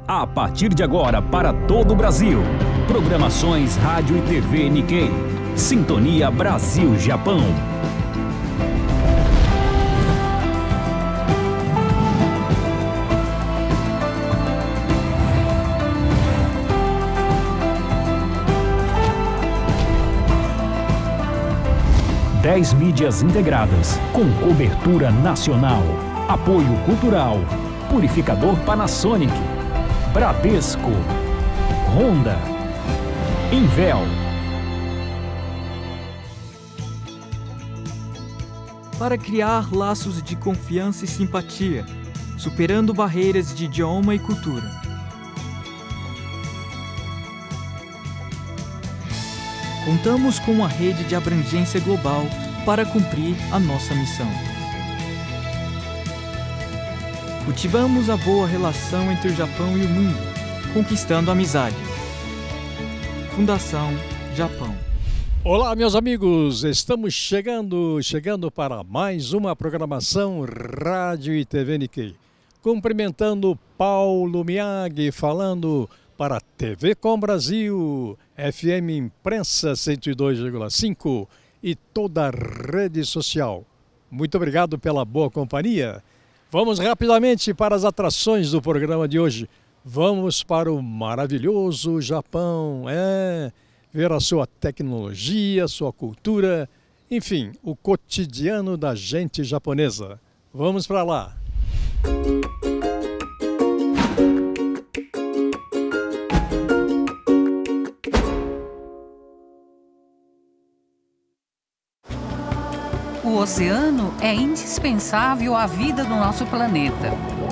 A partir de agora, para todo o Brasil. Programações Rádio e TV Nikkei. Sintonia Brasil-Japão. Dez mídias integradas, com cobertura nacional. Apoio cultural. Purificador Panasonic. Bradesco. Honda. Invel. Para criar laços de confiança e simpatia, superando barreiras de idioma e cultura. Contamos com uma rede de abrangência global para cumprir a nossa missão. Cultivamos a boa relação entre o Japão e o mundo, conquistando amizades. Fundação Japão. Olá, meus amigos, estamos chegando para mais uma programação Rádio e TV Nikkei. Cumprimentando Paulo Miyagi, falando para TV Com Brasil, FM Imprensa 102,5 e toda a rede social. Muito obrigado pela boa companhia. Vamos rapidamente para as atrações do programa de hoje. Vamos para o maravilhoso Japão, ver a sua tecnologia, sua cultura, enfim, o cotidiano da gente japonesa. Vamos para lá. O oceano é indispensável à vida do nosso planeta.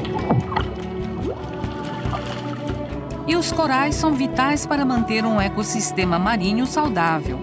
E os corais são vitais para manter um ecossistema marinho saudável.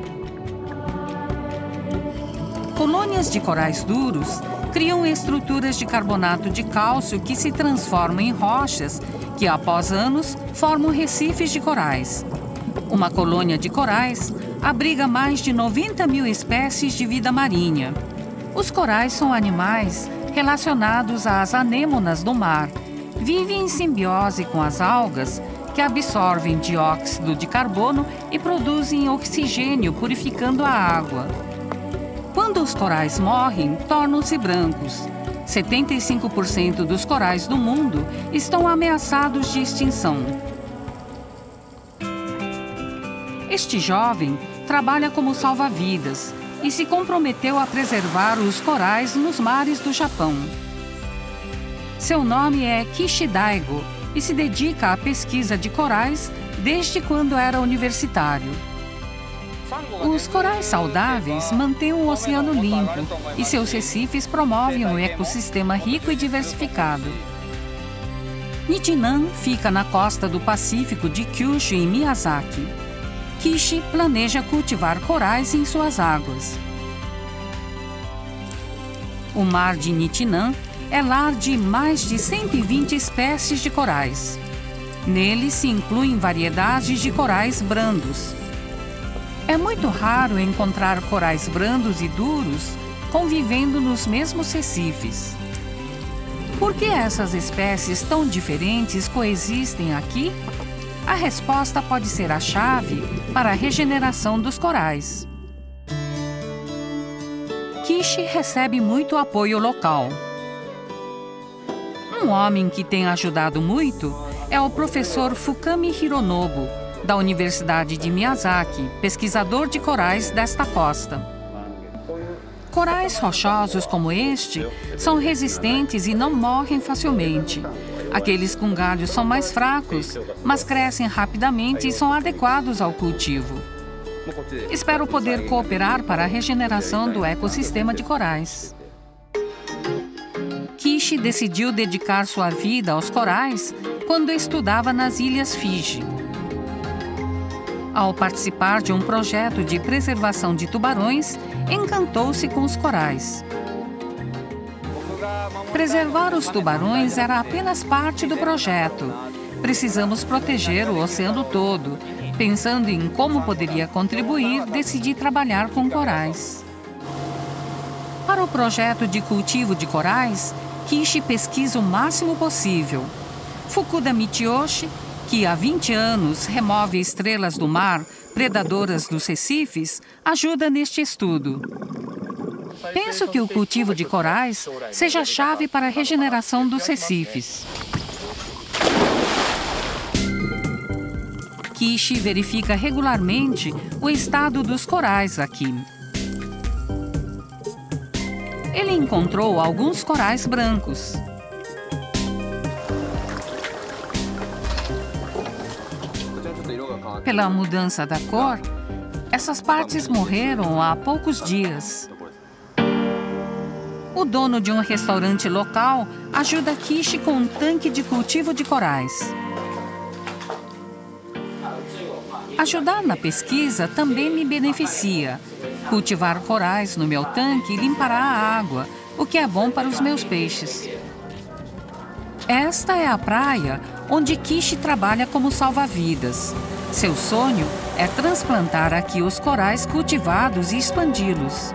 Colônias de corais duros criam estruturas de carbonato de cálcio que se transformam em rochas que, após anos, formam recifes de corais. Uma colônia de corais abriga mais de 90 mil espécies de vida marinha. Os corais são animais relacionados às anêmonas do mar. Vivem em simbiose com as algas, que absorvem dióxido de carbono e produzem oxigênio, purificando a água. Quando os corais morrem, tornam-se brancos. 75% dos corais do mundo estão ameaçados de extinção. Este jovem trabalha como salva-vidas e se comprometeu a preservar os corais nos mares do Japão. Seu nome é Kishi Daigo e se dedica à pesquisa de corais desde quando era universitário. Os corais saudáveis mantêm o oceano limpo e seus recifes promovem um ecossistema rico e diversificado. Nichinan fica na costa do Pacífico de Kyushu, em Miyazaki. Kishi planeja cultivar corais em suas águas. O mar de Nichinan é lar de mais de 120 espécies de corais. Nele se incluem variedades de corais brandos. É muito raro encontrar corais brandos e duros convivendo nos mesmos recifes. Por que essas espécies tão diferentes coexistem aqui? A resposta pode ser a chave para a regeneração dos corais. Kishi recebe muito apoio local. Um homem que tem ajudado muito é o professor Fukami Hironobu, da Universidade de Miyazaki, pesquisador de corais desta costa. Corais rochosos como este são resistentes e não morrem facilmente. Aqueles com galhos são mais fracos, mas crescem rapidamente e são adequados ao cultivo. Espero poder cooperar para a regeneração do ecossistema de corais. Kishi decidiu dedicar sua vida aos corais quando estudava nas Ilhas Fiji. Ao participar de um projeto de preservação de tubarões, encantou-se com os corais. Preservar os tubarões era apenas parte do projeto. Precisamos proteger o oceano todo. Pensando em como poderia contribuir, decidi trabalhar com corais. Para o projeto de cultivo de corais, Kishi pesquisa o máximo possível. Fukuda Michiyoshi, que há 20 anos remove estrelas do mar, predadoras dos recifes, ajuda neste estudo. Penso que o cultivo de corais seja a chave para a regeneração dos recifes. Kishi verifica regularmente o estado dos corais aqui. Ele encontrou alguns corais brancos. Pela mudança da cor, essas partes morreram há poucos dias. O dono de um restaurante local ajuda Kishi com um tanque de cultivo de corais. Ajudar na pesquisa também me beneficia. Cultivar corais no meu tanque limpará a água, o que é bom para os meus peixes. Esta é a praia onde Kishi trabalha como salva-vidas. Seu sonho é transplantar aqui os corais cultivados e expandi-los.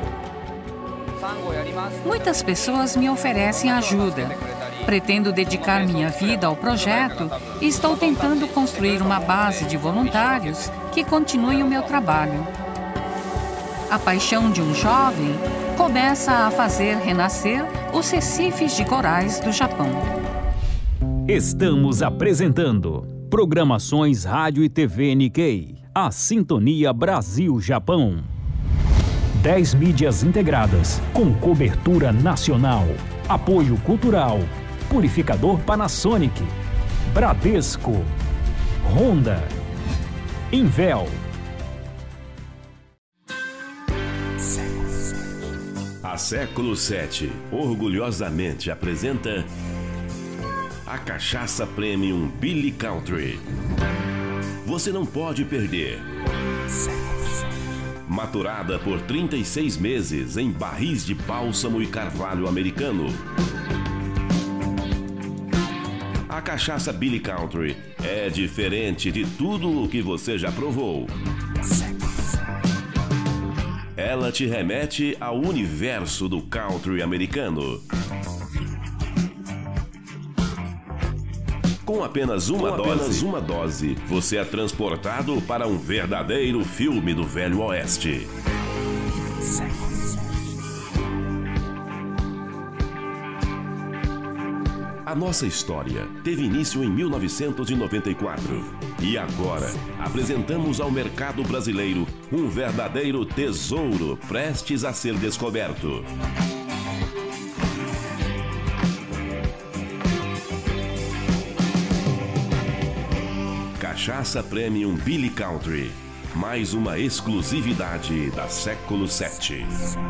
Muitas pessoas me oferecem ajuda. Pretendo dedicar minha vida ao projeto e estou tentando construir uma base de voluntários que continuem o meu trabalho. A paixão de um jovem começa a fazer renascer os recifes de corais do Japão. Estamos apresentando Programações Rádio e TV Nikkei, a Sintonia Brasil-Japão. 10 mídias integradas, com cobertura nacional, apoio cultural, Purificador Panasonic, Bradesco, Honda, Invel. A Século 7 orgulhosamente apresenta a Cachaça Premium Billy Country. Você não pode perder. Maturada por 36 meses em barris de bálsamo e carvalho americano. A cachaça Billy Country é diferente de tudo o que você já provou. Ela te remete ao universo do country americano. Com apenas uma dose, você é transportado para um verdadeiro filme do Velho Oeste. A nossa história teve início em 1994 e agora apresentamos ao mercado brasileiro um verdadeiro tesouro prestes a ser descoberto. Cachaça Premium Billy Country, mais uma exclusividade da Século 7.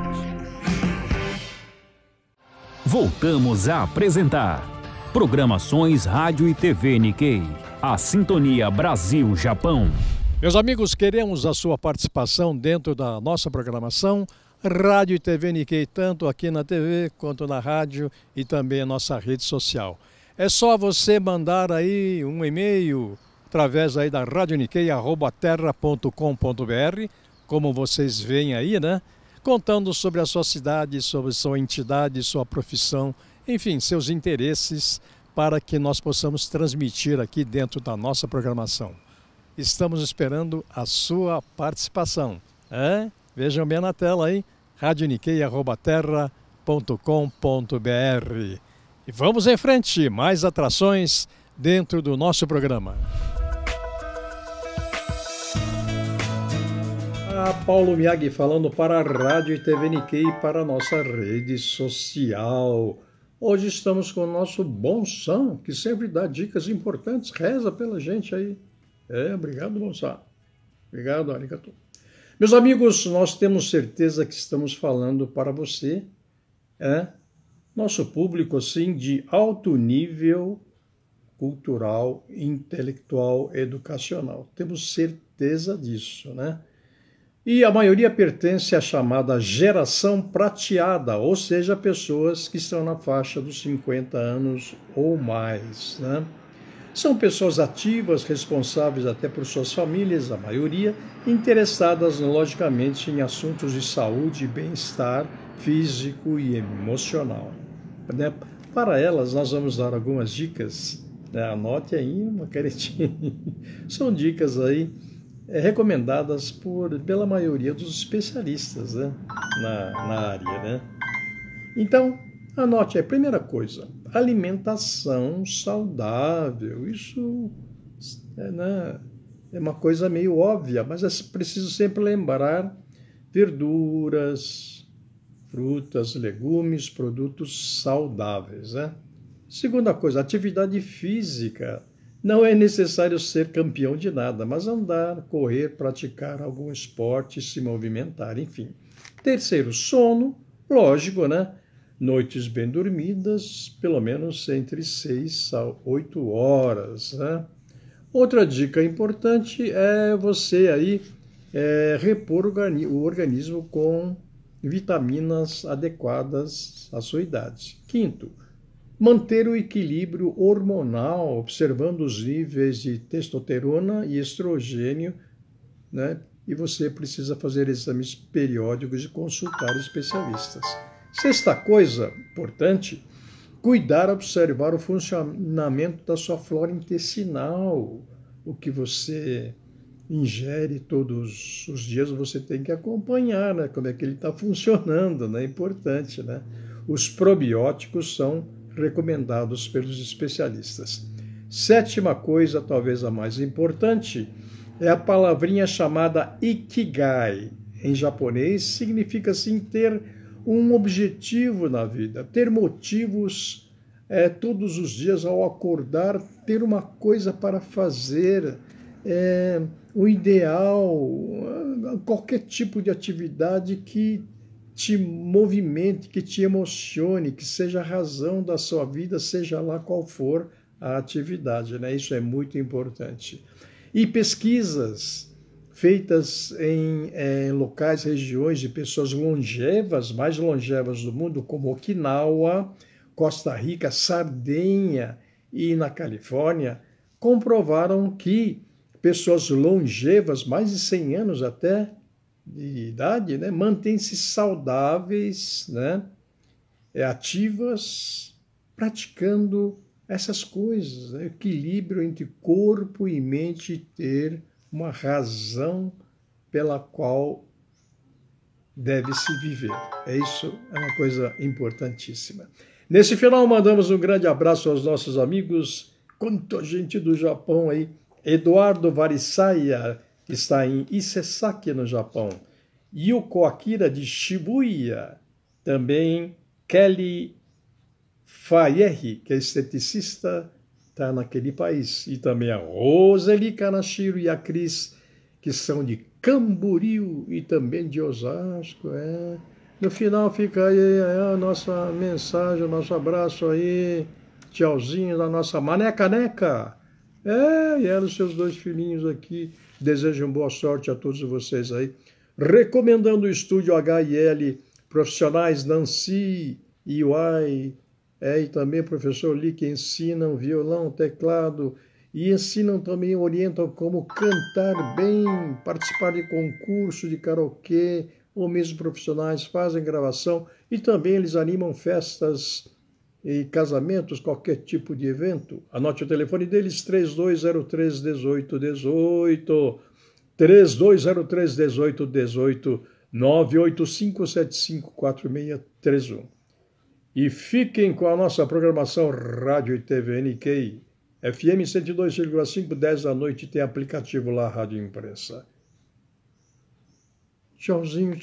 Voltamos a apresentar Programações Rádio e TV Nikkei, a Sintonia Brasil-Japão. Meus amigos, queremos a sua participação dentro da nossa programação Rádio e TV Nikkei, tanto aqui na TV quanto na rádio e também a nossa rede social. É só você mandar aí um e-mail através aí da radionikkei@terra.com.br, como vocês veem aí, né? Contando sobre a sua cidade, sobre sua entidade, sua profissão, enfim, seus interesses, para que nós possamos transmitir aqui dentro da nossa programação. Estamos esperando a sua participação. Vejam bem na tela aí, radionikkei@terra.com.br. E vamos em frente, mais atrações dentro do nosso programa. Paulo Miyagi falando para a Rádio e TV Nikkei, para a nossa rede social. Hoje estamos com o nosso Bonsan, que sempre dá dicas importantes, reza pela gente aí. Obrigado, Bonsan. Obrigado, arigato. Meus amigos, nós temos certeza que estamos falando para você, nosso público assim de alto nível cultural, intelectual, educacional. Temos certeza disso, né? E a maioria pertence à chamada geração prateada, ou seja, pessoas que estão na faixa dos 50 anos ou mais, né? São pessoas ativas, responsáveis até por suas famílias, a maioria, interessadas logicamente em assuntos de saúde e bem-estar físico e emocional, né? Para elas, nós vamos dar algumas dicas Anote aí uma canetinha. São dicas aí recomendadas pela maioria dos especialistas, né, na área, né? Então, anote aí, primeira coisa, alimentação saudável. Isso é uma coisa meio óbvia, mas é preciso sempre lembrar verduras, frutas, legumes, produtos saudáveis, né? Segunda coisa, atividade física. Não é necessário ser campeão de nada, mas andar, correr, praticar algum esporte, se movimentar, enfim. Terceiro, sono, lógico, né? Noites bem dormidas, pelo menos entre 6 a 8 horas, né? Outra dica importante é você aí repor o organismo com vitaminas adequadas à sua idade. Quinto, manter o equilíbrio hormonal, observando os níveis de testosterona e estrogênio, né? E você precisa fazer exames periódicos e consultar especialistas. Sexta coisa importante, cuidar, observar o funcionamento da sua flora intestinal. O que você ingere todos os dias, você tem que acompanhar, né? Como é que ele está funcionando, né? É importante, né? Os probióticos são recomendados pelos especialistas. Sétima coisa, talvez a mais importante, é a palavrinha chamada Ikigai. Em japonês, significa assim ter um objetivo na vida, ter motivos todos os dias ao acordar, ter uma coisa para fazer, o ideal, qualquer tipo de atividade que te movimente, que te emocione, que seja a razão da sua vida, seja lá qual for a atividade, né? Isso é muito importante. E pesquisas feitas em locais, regiões de pessoas longevas, mais longevas do mundo, como Okinawa, Costa Rica, Sardenha e na Califórnia, comprovaram que pessoas longevas, mais de 100 anos até de idade, né, mantêm-se saudáveis, né, ativas, praticando essas coisas, né, equilíbrio entre corpo e mente, ter uma razão pela qual deve-se viver. Isso é uma coisa importantíssima. Nesse final, mandamos um grande abraço aos nossos amigos, quanta gente do Japão aí, Eduardo Varisaya, que está em Isesaki, no Japão, Yuko Akira, de Shibuya, também Kelly Fayerri, que é esteticista, está naquele país, e também a Roseli Kanashiro e a Cris, que são de Camboriú e também de Osasco. No final fica aí a nossa mensagem, o nosso abraço aí, tchauzinho da nossa Maneca. E ela e os seus 2 filhinhos aqui desejam boa sorte a todos vocês aí. Recomendando o estúdio HL, profissionais Nancy e Uai, e também o professor Lee, que ensinam violão, teclado, e ensinam também, orientam como cantar bem, participar de concurso de karaokê, ou mesmo profissionais fazem gravação, e também eles animam festas e casamentos, qualquer tipo de evento. Anote o telefone deles, 3203-1818, 3203-1818, 985754631. E fiquem com a nossa programação Rádio e TV NK, FM 102,5, 10 da noite, tem aplicativo lá, Rádio Imprensa. Tchauzinho.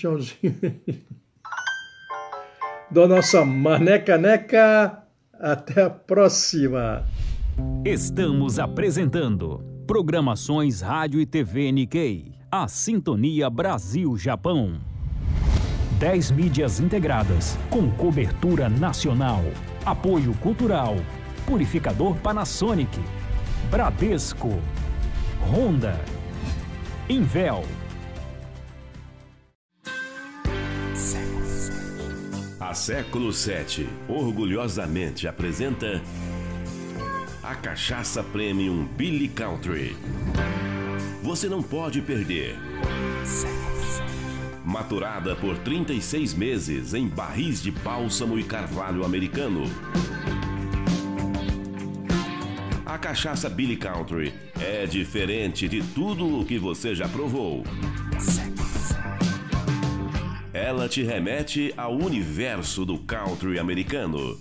Da nossa Maneca, até a próxima. Estamos apresentando Programações Rádio e TV Nikkei, a Sintonia Brasil-Japão. 10 mídias integradas, com cobertura nacional, apoio cultural, Purificador Panasonic, Bradesco, Honda, Invel. A Século 7 orgulhosamente apresenta a cachaça premium Billy Country. Você não pode perder. Maturada por 36 meses em barris de bálsamo e carvalho americano. A cachaça Billy Country é diferente de tudo o que você já provou. Ela te remete ao universo do country americano.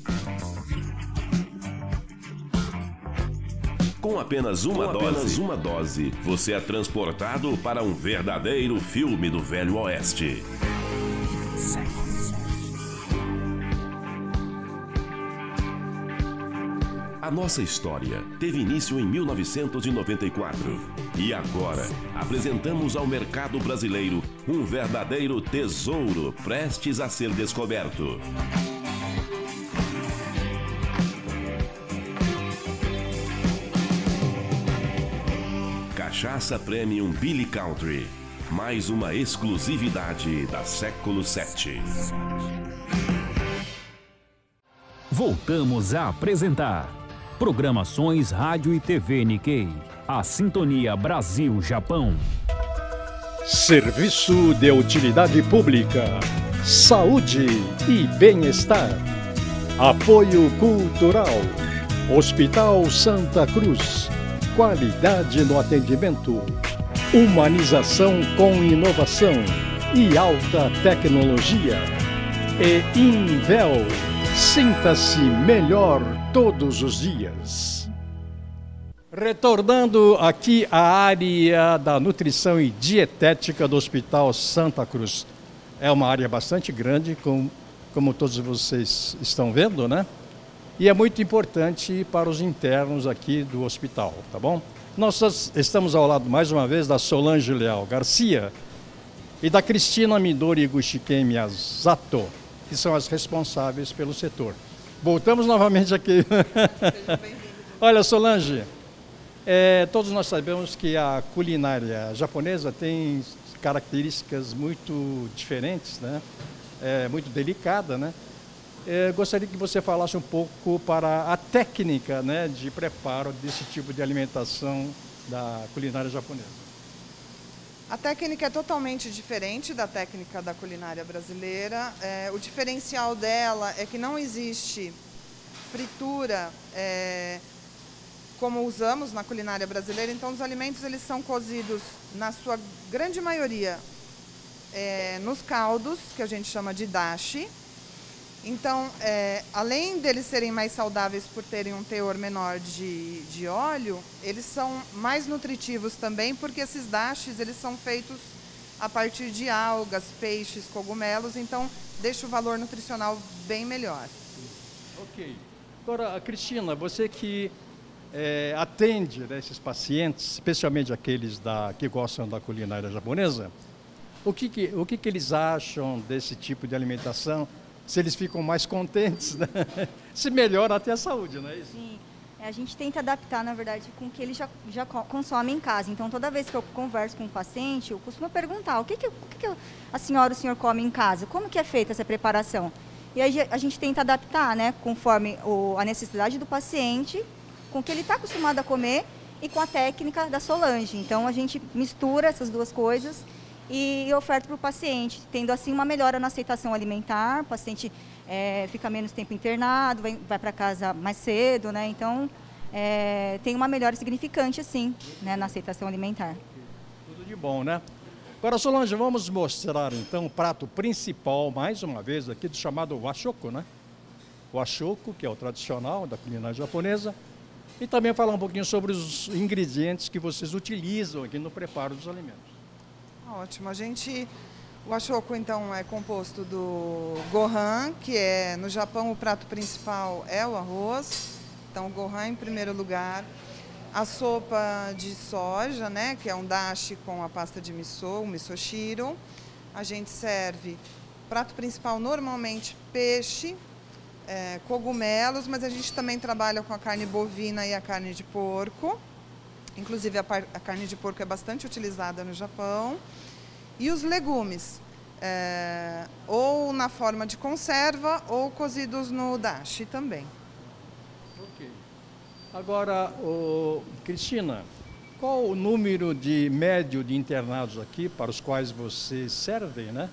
Com apenas uma dose, você é transportado para um verdadeiro filme do Velho Oeste. A nossa história teve início em 1994 e agora apresentamos ao mercado brasileiro um verdadeiro tesouro prestes a ser descoberto. Cachaça Premium Billy Country, mais uma exclusividade da Século VII. Voltamos a apresentar Programações Rádio e TV Nikkei. A Sintonia Brasil-Japão. Serviço de utilidade pública, saúde e bem-estar. Apoio cultural. Hospital Santa Cruz. Qualidade no atendimento. Humanização com inovação e alta tecnologia. E Invel. Sinta-se melhor todos os dias. Retornando aqui à área da nutrição e dietética do Hospital Santa Cruz. É uma área bastante grande, como todos vocês estão vendo, né? E é muito importante para os internos aqui do hospital, tá bom? Nós estamos ao lado, mais uma vez, da Solange Leal Garcia e da Cristina Midori Gushiken Miyazato, que são as responsáveis pelo setor. Voltamos novamente aqui. Olha, Solange, todos nós sabemos que a culinária japonesa tem características muito diferentes, né? Muito delicada, né? Gostaria que você falasse um pouco para a técnica, né, de preparo desse tipo de alimentação da culinária japonesa. A técnica é totalmente diferente da técnica da culinária brasileira. O diferencial dela é que não existe fritura como usamos na culinária brasileira. Então, os alimentos eles são cozidos, na sua grande maioria, nos caldos, que a gente chama de dashi. Então, além deles serem mais saudáveis por terem um teor menor de óleo, eles são mais nutritivos também, porque esses dashis eles são feitos a partir de algas, peixes, cogumelos, então deixa o valor nutricional bem melhor. Ok. Agora, Cristina, você que atende, né, esses pacientes, especialmente aqueles que gostam da culinária japonesa, o que eles acham desse tipo de alimentação? Se eles ficam mais contentes, né? Se melhora até a saúde, não é isso? Sim, a gente tenta adaptar, na verdade, com o que ele já consome em casa. Então, toda vez que eu converso com o paciente, eu costumo perguntar o que a senhora ou o senhor come em casa? Como que é feita essa preparação? E aí a gente tenta adaptar, né, conforme a necessidade do paciente, com o que ele está acostumado a comer e com a técnica da Solange. Então, a gente mistura essas duas coisas e oferta para o paciente, tendo assim uma melhora na aceitação alimentar. O paciente fica menos tempo internado, vai para casa mais cedo, né? Então, tem uma melhora significante, assim, né, na aceitação alimentar. Tudo de bom, né? Agora, Solange, vamos mostrar, então, o prato principal, mais uma vez, aqui, do chamado washoku, né? O washoku, que é o tradicional da culinária japonesa, e também falar um pouquinho sobre os ingredientes que vocês utilizam aqui no preparo dos alimentos. Ótimo. O washoku, então, é composto do gohan, que no Japão o prato principal é o arroz. Então, o gohan em primeiro lugar. A sopa de soja, né, que é um dashi com a pasta de miso, o misoshiro. A gente serve, prato principal, normalmente peixe, cogumelos, mas a gente também trabalha com a carne bovina e a carne de porco. Inclusive, a carne de porco é bastante utilizada no Japão. E os legumes, ou na forma de conserva, ou cozidos no dashi também. Ok. Agora, Cristina, qual o número médio de internados aqui para os quais vocês servem, né?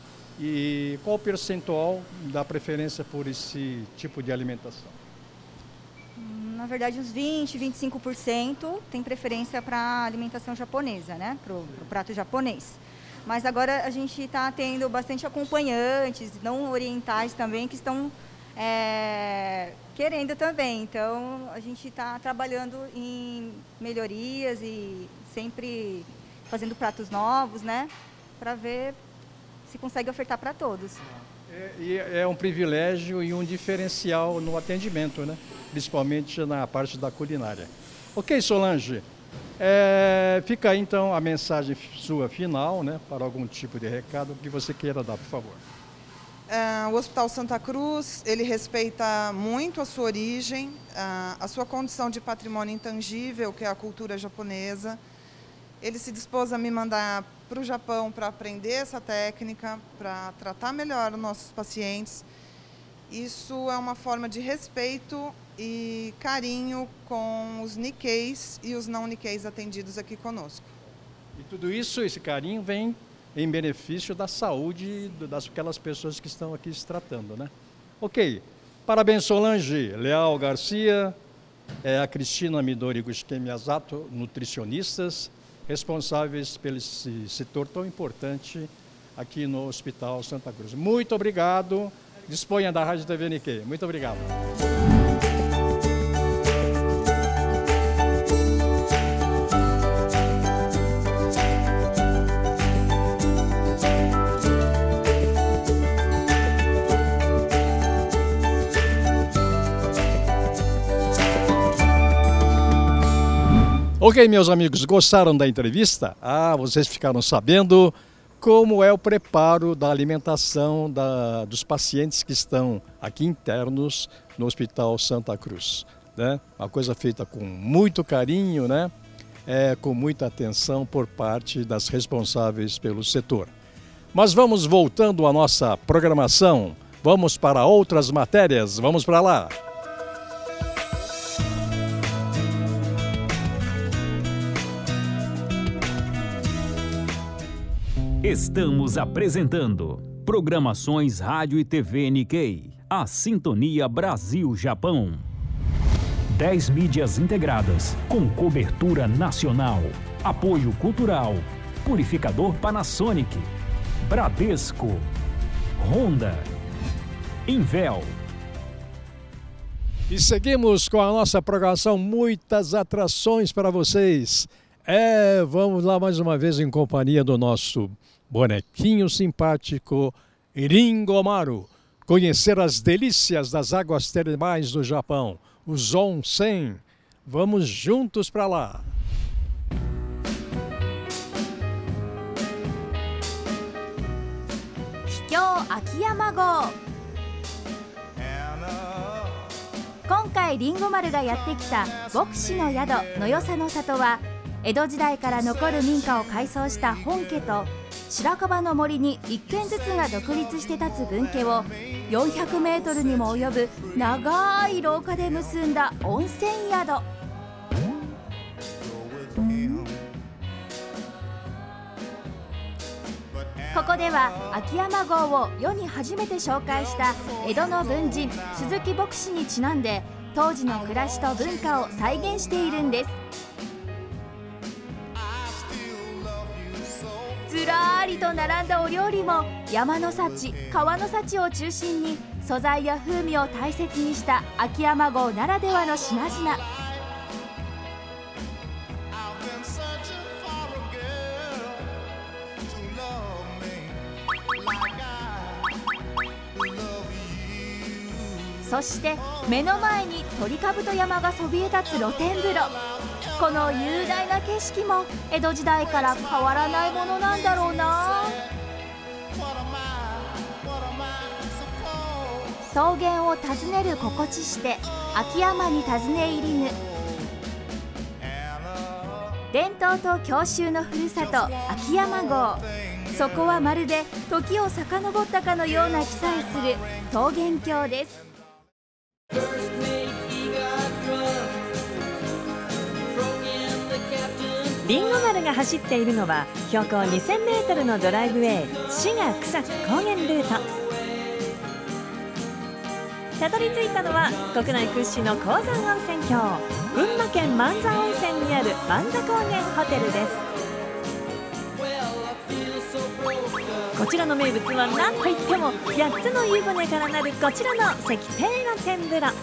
E qual o percentual da preferência por esse tipo de alimentação? na verdade, uns 20, 25% tem preferência para alimentação japonesa, né? Para o prato japonês. Mas agora a gente está tendo bastante acompanhantes, não orientais também, que estão querendo também. Então, a gente está trabalhando em melhorias e sempre fazendo pratos novos, né? Para ver se consegue ofertar para todos. E é um privilégio e um diferencial no atendimento, né? Principalmente na parte da culinária. Ok, Solange, fica aí então a mensagem sua final, né? Para algum tipo de recado que você queira dar, por favor. O Hospital Santa Cruz, ele respeita muito a sua origem, a sua condição de patrimônio intangível, que é a cultura japonesa. Ele se dispôs a me mandar para o Japão para aprender essa técnica, para tratar melhor os nossos pacientes. Isso é uma forma de respeito e carinho com os Nikkeis e os não Nikkeis atendidos aqui conosco. E tudo isso, esse carinho, vem em benefício da saúde daquelas pessoas que estão aqui se tratando, né? Ok. Parabéns, Solange Leal Garcia, a Cristina Midori Gusuke Miyazato, nutricionistas, responsáveis pelo esse setor tão importante aqui no Hospital Santa Cruz. Muito obrigado. Disponha da Rádio TV Nikkei. Muito obrigado. Ok, meus amigos, gostaram da entrevista? Vocês ficaram sabendo como é o preparo da alimentação dos pacientes que estão aqui internos no Hospital Santa Cruz, né? Uma coisa feita com muito carinho, né? Com muita atenção por parte das responsáveis pelo setor. Mas vamos voltando à nossa programação, vamos para outras matérias, vamos para lá. Estamos apresentando Programações Rádio e TV Nikkei, a Sintonia Brasil-Japão. 10 mídias integradas, com cobertura nacional, apoio cultural, Purificador Panasonic, Bradesco, Honda, Invel. E seguimos com a nossa programação, muitas atrações para vocês. Vamos lá mais uma vez em companhia do nosso bonequinho simpático Ringomaru, conhecer as delícias das águas termais do Japão, os onsen. Vamos juntos para lá. Hikyou Akiyama-go. 今回リンゴ丸がやってきた牧師の宿のよさの里は、江戸時代から残る民家を改装した本家と白樺の森に1軒ずつが独立して立つ分家を400メートルにも及ぶ長い廊下で結んだ温泉宿。ここでは秋山郷を世に初めて紹介した江戸の文人鈴木牧師にちなんで当時の暮らしと文化を再現しているんです。ずらーりと並んだお料理も山の幸、川の幸を中心に素材や風味を大切にした秋山郷ならではの品々。そして目の前に鳥兜山がそびえ立つ露天風呂。この雄大な景色も江戸時代から変わらないものなんだろうな。草原を訪ねる心地して秋山に訪ね入りぬ。伝統と郷愁のふるさと秋山郷。そこはまるで時を遡ったかのような気さえする桃源郷です。 リンゴ丸が走っているのは標高 2000m のドライブウェイ滋賀草津高原ルート。 たどり着いたのは国内屈指の高山温泉郷、群馬県万座温泉にある万座高原ホテルです。こちらの名物は何といっても8つの湯船からなるこちらの石庭露天風呂。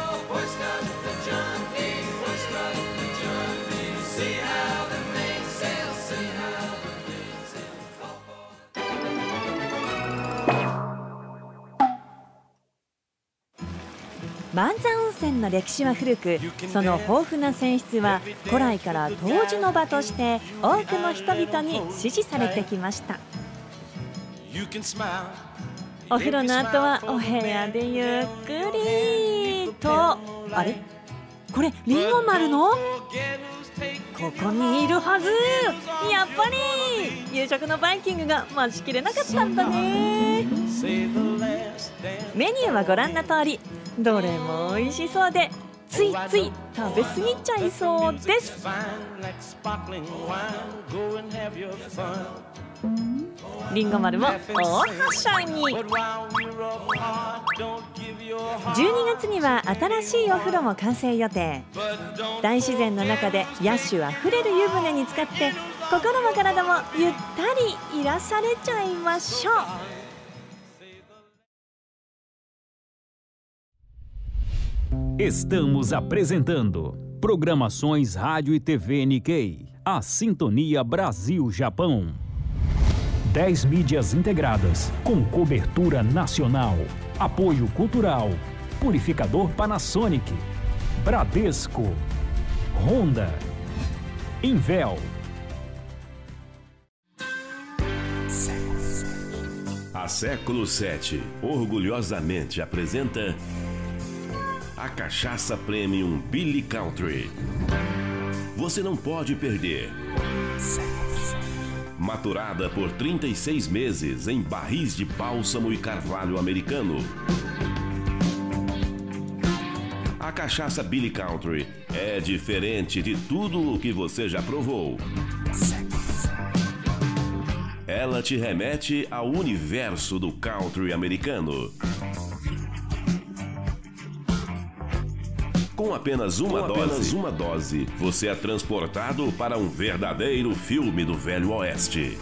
万座温泉の歴史は古く、その豊富な泉質は古来から湯治の場として多くの人々に支持されてきました。お風呂の後はお部屋でゆっくりと、あれこれりんご丸のここにいるはず。やっぱり夕食のバイキングが待ちきれなかったんだね。メニューはご覧の通り、どれも美味しそうでついつい食べ過ぎちゃいそうです。りんご丸も大はしゃぎ。12月には新しいお風呂も完成予定。大自然の中で野趣あふれる湯船に浸かって心も体もゆったり癒されちゃいましょう。 Estamos apresentando Programações Rádio e TV Nikkei, a Sintonia Brasil-Japão. 10 mídias integradas, com cobertura nacional, apoio cultural, Purificador Panasonic, Bradesco, Honda, Invel. A Século 7 orgulhosamente apresenta a cachaça Premium Billy Country. Você não pode perder. Maturada por 36 meses em barris de bálsamo e carvalho americano. A cachaça Billy Country é diferente de tudo o que você já provou. Ela te remete ao universo do country americano. Com apenas uma dose, você é transportado para um verdadeiro filme do Velho Oeste.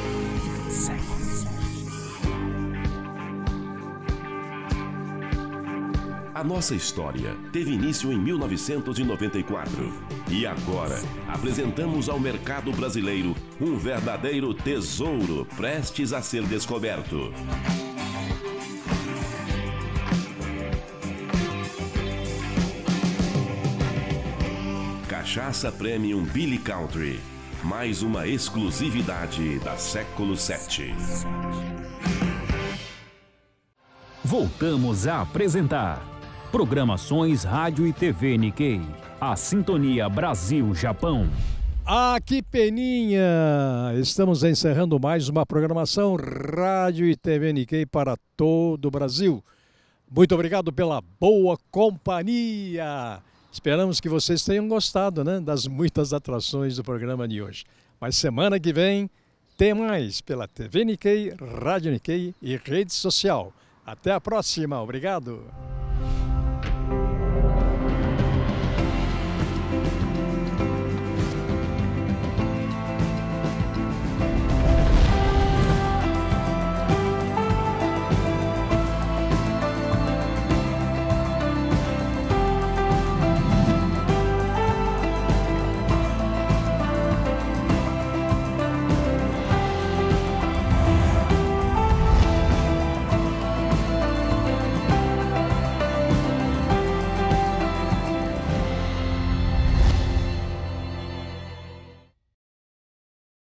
A nossa história teve início em 1994 e agora apresentamos ao mercado brasileiro um verdadeiro tesouro prestes a ser descoberto. Cachaça Premium Billy Country, mais uma exclusividade da Século 7. Voltamos a apresentar Programações Rádio e TV Nikkei, a Sintonia Brasil-Japão. Ah, que peninha! Estamos encerrando mais uma programação Rádio e TV Nikkei para todo o Brasil. Muito obrigado pela boa companhia! Esperamos que vocês tenham gostado, né, das muitas atrações do programa de hoje. Mas semana que vem tem mais pela TV Nikkei, Rádio Nikkei e rede social. Até a próxima. Obrigado.